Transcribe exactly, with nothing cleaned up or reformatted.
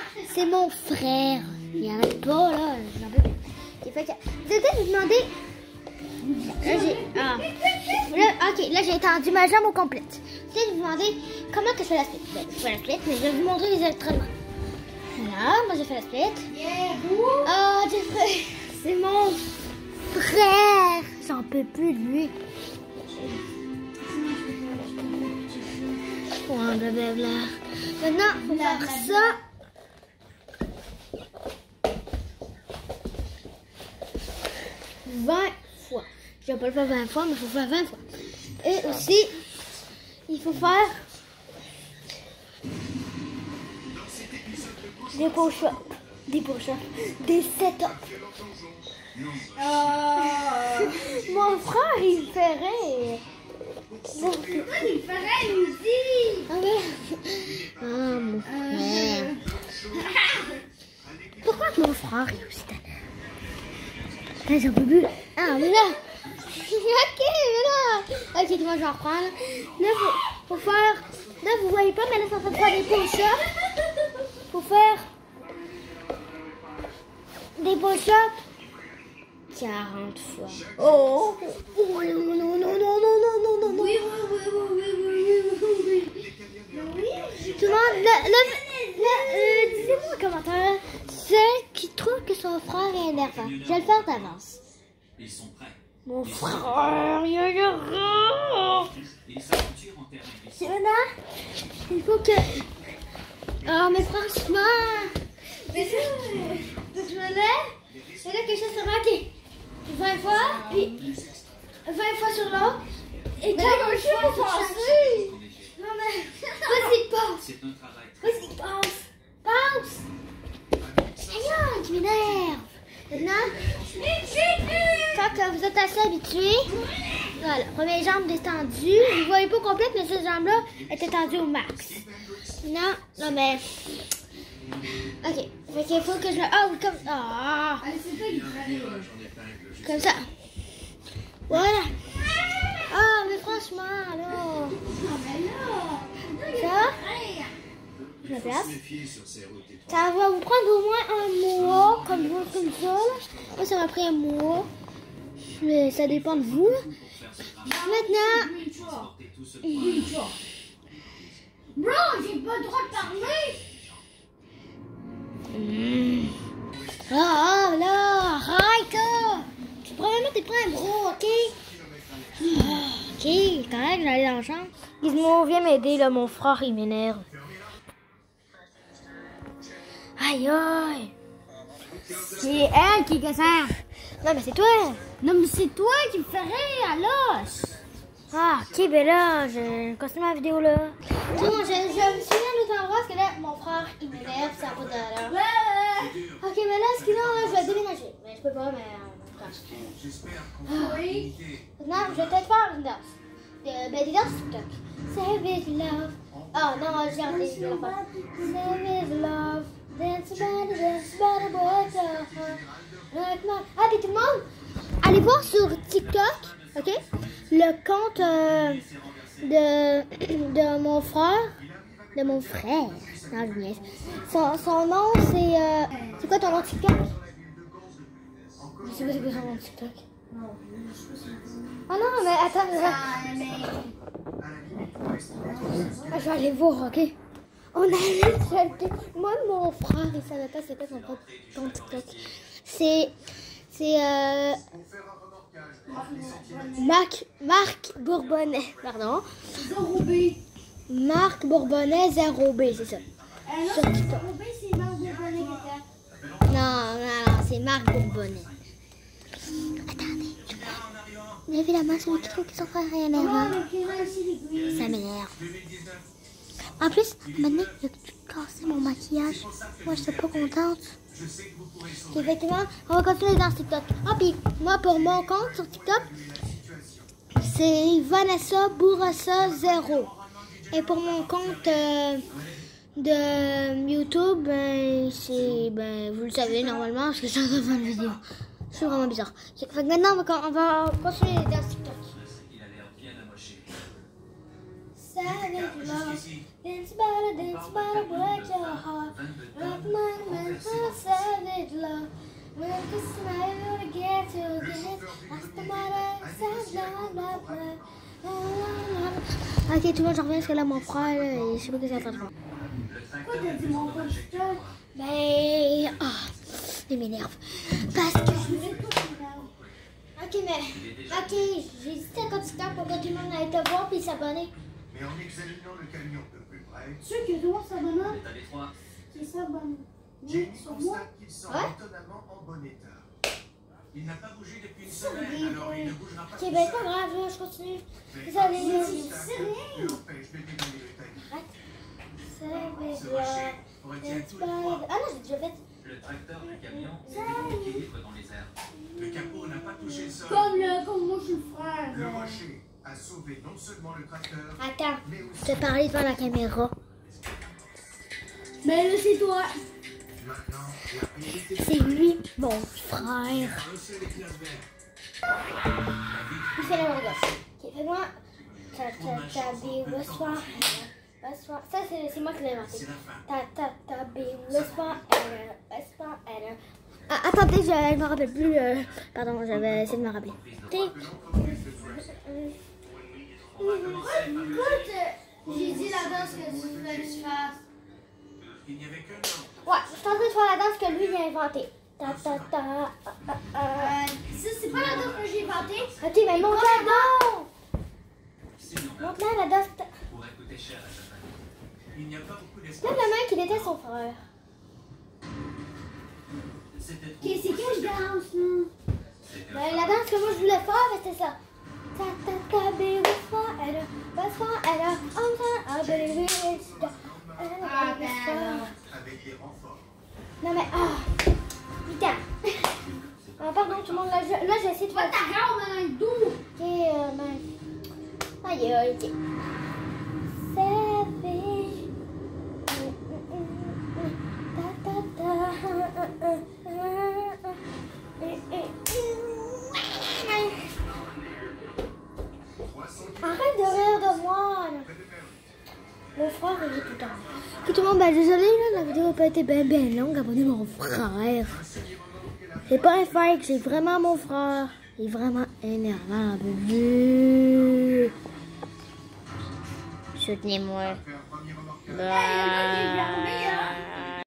C'est mon frère. Il arrête pas, là. J'en peux plus. J'ai fait que... C'était de demander... Là, j'ai... Ah. Là, ok, là, j'ai étendu ma jambe au complet. C'était de vous demander comment que je fais la split. Ben, je fais la split, mais je vais vous montrer les entraînements. Voilà, moi, j'ai fait la split. Oh, j'ai fait... C'est mon frère. J'en peux plus de lui. Ouais, blablabla. Maintenant, il faut faire ça. vingt fois. Je vais pas le faire vingt fois, mais il faut faire vingt fois. Et aussi, il faut faire des push-ups, des push-ups, des set-ups. Oh. Mon frère, il me ferait. Pourquoi il me ferait, il me dit. Ah, mais... ah mon frère. Pourquoi que mon frère est aussi tannant? J'en peux plus. Ah, mais là. Ok, mais là. Ok, moi, je vais reprendre. Là, faut, faut faire. Là, vous voyez pas, mais là, c'est en train de faire des push-ups. Faut faire des push-ups quarante fois. Oh, oh non, non, non, non, non, non, non, non, non. Oui, oui, oui, oui, oui, oui, oui, oui. Tout le monde, là, là, là, euh, disez-moi en commentaire ceux qui trouvent que son frère est énervant. Je vais le faire d'avance. Ils sont prêts. Mon frère, il est énervant. Ils s'aventurent en terre C'est maintenant, il faut que... Oh, mais franchement... Mais ça, je me lève, c'est là que je suis manqué. vingt fois, puis vingt fois sur l'autre. Et quand je suis passé. Non, mais... Vas-y, passe. C'est un travail. Vas-y, passe. Passe. Aïe, tu m'énerves. Maintenant, quand que vous êtes assez habitués, voilà, première jambe détendue. Vous ne voyez pas complète, mais cette jambe-là est étendue au max. Non, non, mais... Ok, fait qu'il faut que je le... Ah oui, comme... Ah, comme ça. Voilà. Ah, mais franchement, là... Ça, je la place. Ça va vous prendre au moins un mois, comme, comme ça. Là. Moi, ça m'a pris un mois. Mais ça dépend de vous. Maintenant... Bro, j'ai pas le droit de parler. Mmh. Ah, ah, là, arrête, là. Tu probablement t'es pris un gros, ok? Ah, ok, c'est correct, j'allais dans la chambre. Gizmo, viens m'aider, là, mon frère, il m'énerve. Aïe, aïe. C'est elle qui est gossante. Non, mais c'est toi. Non, mais c'est toi qui me ferais à l'os. Ah, ok, ben là, je continue ma vidéo, là. Bon, je, je me souviens de l'autre endroit, parce que là, mon frère, il m'énerve, ça n'a pas d'heure. Ok, mais là, ce qu'il a, là, je vais déménager. Mais je peux pas, mais... Euh, Oui. Maintenant, je vais peut-être faire une danse. Euh, ben, des danses TikTok. Save love. Ah, non, j'ai regardé. Save love. Dance about it, dance about it, boy. Ah, puis tout le monde, allez voir sur TikTok, ok, le compte euh, de, de mon frère, de mon frère, non, je niaise. Son, son nom, c'est, euh, c'est quoi ton nom TikTok? Je sais pas c'est quoi son nom TikTok. Oh non, mais attends, là. Ah, je vais aller voir, ok? On allait chercher. Moi, mon frère, il savait pas c'était son compte TikTok. C'est, c'est, euh, Marc, Marc Bourbonnais, pardon. zéro B. Marc Bourbonnais zéro B, c'est ça. Euh, non, Sur TikTok. zéro B, c'est Marc Bourbonnais qui était. Non, non, non, c'est Marc Bourbonnais. Attendez, levez la main celui qui trouve que son frère est énervant. Ça m'énerve. En plus, maintenant, il a cassé mon maquillage. Moi, je suis pas contente. Effectivement, on va continuer dans TikTok. Ah, puis moi, pour mon compte sur TikTok, c'est Vanessa Bourassa zéro. Et pour mon compte euh, de YouTube, ben, c'est, ben, vous le savez normalement, parce que je suis en train de faire une vidéo. C'est vraiment bizarre. Fait que maintenant, on va, on va continuer dans TikTok. Savage love, dance about it, dance about it, break your heart, rock my Ok, tout le monde, j'en reviens parce que là, mon frère, là, je sais pas ce qu'il est en train de faire. Pourquoi t'as dit mon computer? Ben, ah, il m'énerve. Parce que je voulais pas. Ok, mais, ok, j'ai dit à conducteur pour que tout le monde aille te voir puis s'abonner. Mais en examinant le camion de plus près, Sûr que toi, ça bonhomme? L'état des trois. Qui s'abonne? Jamie Sur moi? constate qu'il semble Ouais. étonnamment en bon état. Il n'a pas bougé depuis une Ça, semaine, oui, alors il oui. ne bougera pas Ok, tout ben, seul. pas grave, là, je continue. Mais Vous allez un le obstacle lui empêche de dégainer le timing. Ce rocher retient tous les poids. Ah non, j'ai déjà fait. Le tracteur du camion était en équilibre dans les airs. Le capot n'a pas touché le sol. Comme le, comme moi, je suis le frère. Le rocher a sauvé non seulement le tracteur, Attends, mais je aussi vais parler devant la caméra. Mais là, c'est toi. maintenant la priorité de C'est lui, mon frère. Reçu les classes vertes. Il fait la main gauche. Ok, fais-moi. Ta ta ta bi whisper. Whisper. Ça, c'est c'est moi qui l'ai inventé. C'est la fin. Ta ta ta bi whisper. Error. Whisper. Error. Ah, attendez, je ne me rappelle plus. euh, Pardon, j'avais essayé de me rappeler. T'es- l'entreprise de Dress. Écoute, j'ai dit la danse que tu voulais que je fasse. Il n'y avait qu'un homme. Ouais, je suis en train de faire la danse que lui il a inventée. Ta ta ta. ah, ah, ah. Euh, ça, c'est pas la danse que j'ai inventée. Ok, mais montre-la donc. Sinon, Montre-la la danse. pourrait coûter cher à sa famille. Il n'y a pas beaucoup Lève d'espace. la main qu'il était son frère. C'était trop Ok, c'est quelle danse, là? C'était Ben, la danse que moi je voulais faire, ben, c'était ça. Ta ta ta bi whisper. Error. Whisper. Error. Oh, ça. Ah, baby. Ah, ben alors. Avec des renforts. Non mais ah putain. Ah, pardon tout le monde là je, là j'essaie de Toi, faire. ta rame dans le dos. Ok euh, ben. Aïe aïe ok. C'est fait. Ta ta ta. Arrête de rire de moi. Là. Mon frère il est tout le temps. Ok tout le monde, ben désolé là, la vidéo n'a pas été bien bien longue, abonnez mon frère. C'est pas un fake, c'est vraiment mon frère. Il est vraiment énervant, bébé. Soutenez-moi. Fait un premier remorqueur. Hey, le gars, il est fermé, hein.